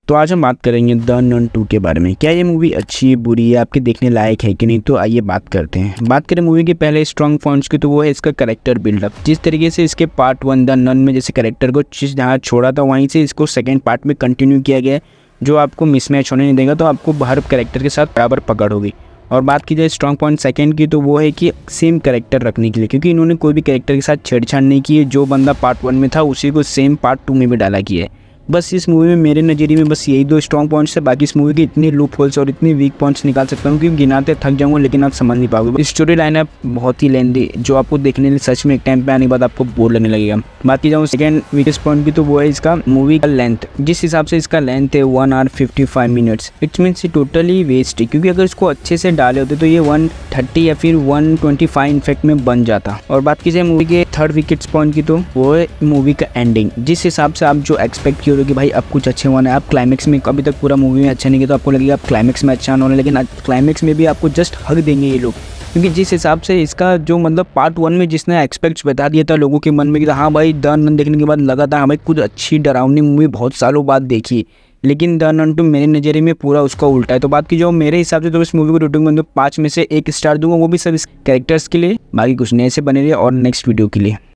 तो आज हम बात करेंगे द नन 2 के बारे में। क्या ये मूवी अच्छी है, बुरी है, आपके देखने लायक है कि नहीं, तो आइए बात करते हैं। बात करें मूवी के पहले स्ट्रॉन्ग पॉइंट्स की, तो वो है इसका कैरेक्टर बिल्डअप। जिस तरीके से इसके पार्ट 1 द नन में जैसे कैरेक्टर को जहाँ छोड़ा था वहीं से इसको सेकेंड पार्ट में कंटिन्यू किया गया है, जो आपको मिसमैच होने नहीं देगा, तो आपको हर कैरेक्टर के साथ बराबर पकड़ होगी। और बात की जाए स्ट्रॉन्ग पॉइंट सेकंड की, तो वो है कि सेम कैरेक्टर रखने के लिए, क्योंकि इन्होंने कोई भी कैरेक्टर के साथ छेड़छाड़ नहीं की है। जो बंदा पार्ट 1 में था उसी को सेम पार्ट 2 में भी डाला किया है। बस इस मूवी में मेरे नज़रिए में बस यही 2 स्ट्रॉन्ग पॉइंट्स है। बाकी इस मूवी के इतने लूप होल्स और इतने वीक पॉइंट्स निकाल सकता हूँ कि गिनाते थक जाऊँगा, लेकिन आप समझ नहीं पाओगे। स्टोरी लाइन है बहुत ही लेंदी, जो आपको देखने लिए सच में एक टाइम पे आने के बाद आपको बोर लगने लगेगा। बात की जाऊँ सेकंड वीकेस्ट पॉइंट की, तो वो है इसका मूवी का लेंथ। जिस हिसाब से इसका लेंथ है 1 hour 55 minutes, it's means totally waste है। क्योंकि अगर इसको अच्छे से डाले होते तो ये 130 या फिर 125 इनफेक्ट में बन जाता। और बात की जाए मूवी के थर्ड वीकेट्स पॉइंट की, तो वो है मूवी का एंडिंग। जिस हिसाब से आप जो एक्सपेक्ट किए हो कि भाई अब कुछ अच्छे होने, आप क्लाइमेक्स में अभी तक पूरा मूवी में अच्छा नहीं किया, तो आपको लगेगा आप क्लाइमेक्स में अच्छा होने, लेकिन क्लाइमेक्स में भी आपको जस्ट हक देंगे ये लोग। क्योंकि जिस हिसाब से इसका जो मतलब पार्ट 1 में जिसने एक्सपेक्ट्स बता दिया था लोगों के मन में कि हाँ भाई द नन देखने के बाद लगा था हमें कुछ अच्छी डरावनी मूवी बहुत सालों बाद देखी, लेकिन द नन 2 मेरे नज़रिए में पूरा उसका उल्टा है। तो बात की जो मेरे हिसाब से, तो इस मूवी को रेटिंग में 5 में से 1 स्टार दूंगा, वो भी सब इस कैरेक्टर्स के लिए। बाकी कुछ नए से बने रहिए और नेक्स्ट वीडियो के लिए।